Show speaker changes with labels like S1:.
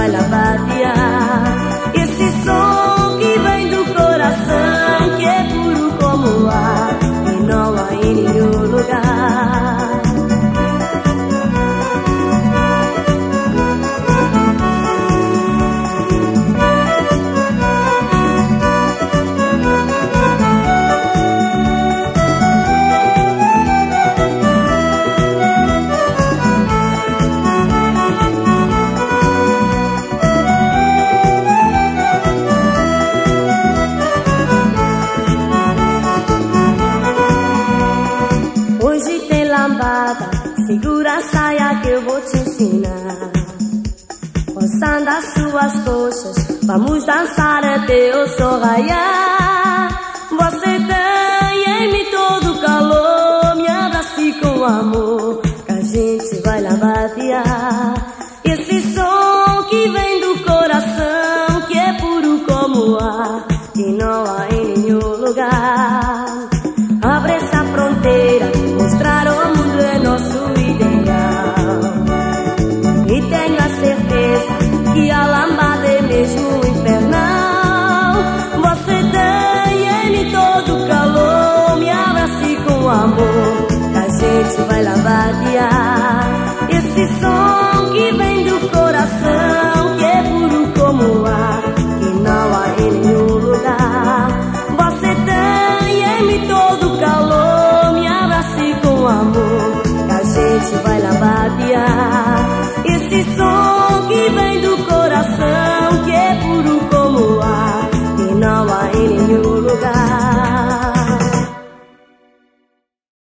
S1: vai labatear. Esse som que vem do coração, que é puro como o ar, e não há em nenhum lugar. Hoje tem lambada, segura a saia que eu vou te ensinar. Roçando as suas coxas, vamos dançar até o sol raiar. Você tem em mim todo o calor, me abrace com amor, que a gente vai labatear. Esse som que vem do coração, que é puro como o ar, que não há em nenhum lugar. Abre essa fronteira, mostrar ao mundo é nosso ideal. E tenho a certeza que a lambada é mesmo infernal. Você tem em mim todo o calor, me abrace com amor, que a gente vai labatear. Esse som que vem do coração, que é puro como o ar, que não há em nenhum lugar. Você tem em mim todo o calor, me abrace com amor, que a gente vai labatear. Esse som que vem do coração, que é puro como o ar, que não há em nenhum